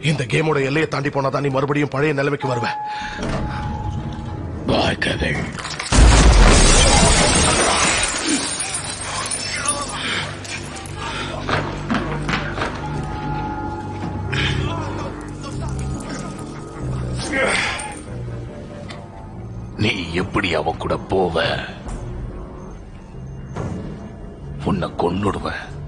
இந்த கேமோட எல்லையை தாண்டி போனாதான் நீ மறுபடியும் பழைய நிலைமைக்கு வருவ. வாழ்க்கைகள் நீ எப்படி அவ கூட போவ? உன்னை கொன்னுடுவ.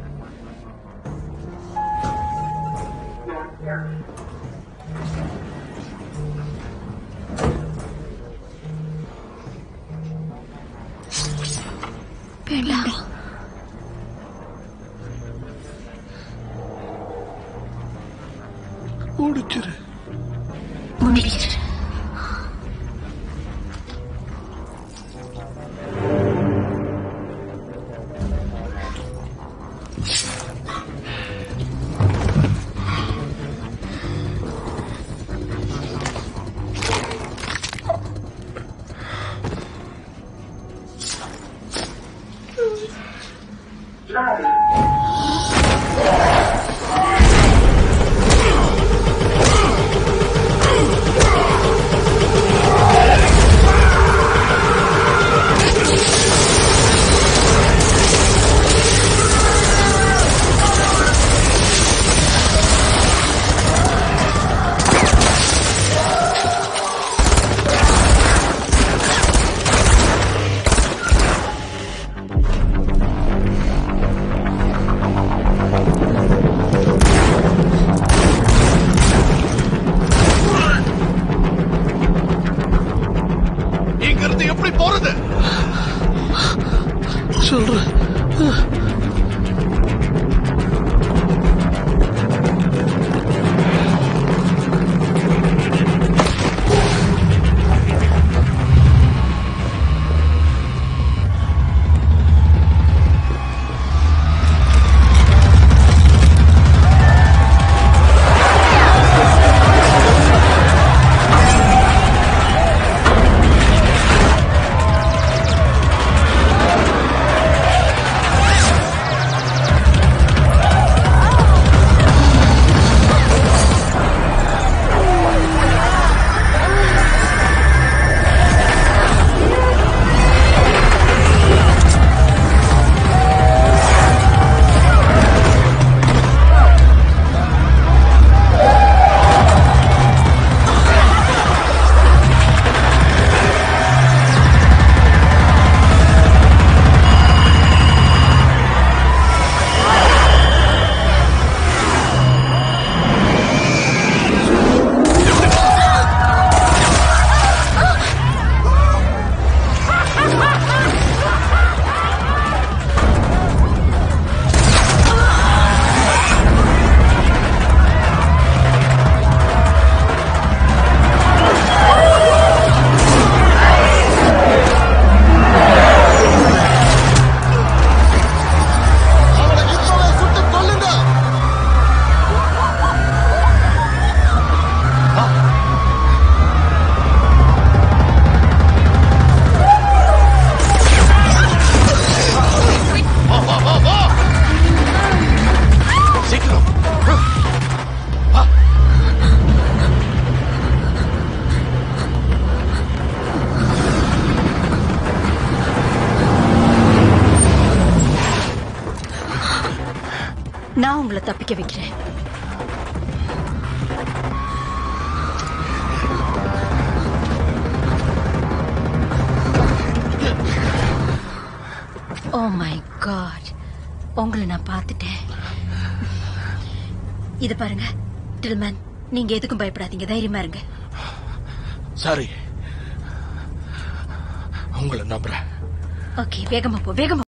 முடிச்சிரு. எப்படி போறது சொல்றேன். நான் உங்களை தப்பிக்க வைக்கிறேன். ஓ மை காட், உங்களை நான் பார்த்துட்டேன். இது பாருங்க டில்மேன், நீங்க எதுக்கும் பயப்படாதீங்க, தைரியமா இருங்க. சரி, உங்களை நம்புறேன். ஓகே, வேகமா போ, வேகமா.